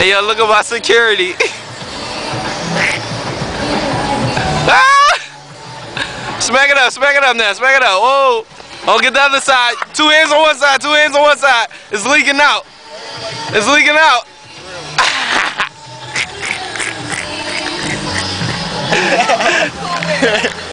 Hey, yo, look at my security. Ah! Smack it up now, smack it up. Whoa. Oh, get the other side. 2 hands on one side, 2 hands on one side. It's leaking out. It's leaking out.